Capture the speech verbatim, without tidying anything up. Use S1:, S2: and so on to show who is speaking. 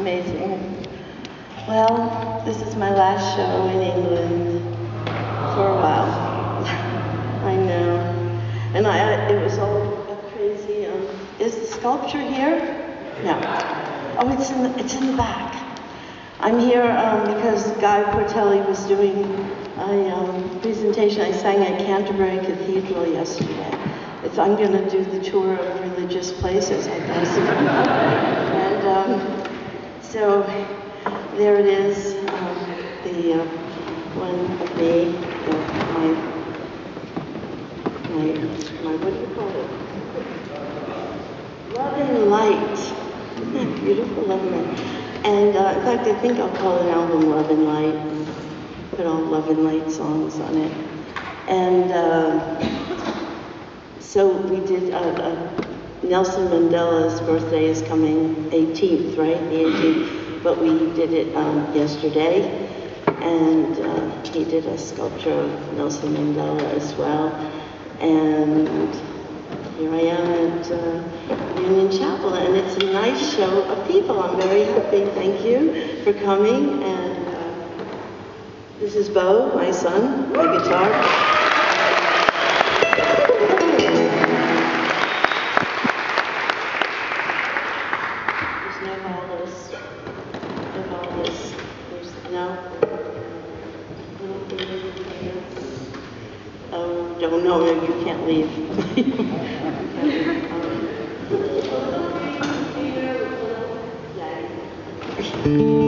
S1: amazing. Well, this is my last show in England for a while. I know. And I, it was all crazy. Um, is the sculpture here? No. Oh, it's in the, it's in the back. I'm here um, because Guy Portelli was doing a um, presentation. I sang at Canterbury Cathedral yesterday. It's, I'm going to do the tour of religious places, I guess. And um, so there it is, um, the uh, one of me, uh, my, my, my, what do you call it? Love and Light. Isn't that beautiful, Love and Light? And uh, in fact, I think I'll call an album Love and Light, and put all Love and Light songs on it. And uh, so we did, uh, uh, Nelson Mandela's birthday is coming eighteenth, right? The eighteenth. But we did it um, yesterday, and uh, he did a sculpture of Nelson Mandela as well. And here I am at uh, Union Chapel, and it's a nice show of people. I'm very happy. Thank you for coming. And uh, this is Bo, my son, my guitar. Oh, no, you can't leave. um,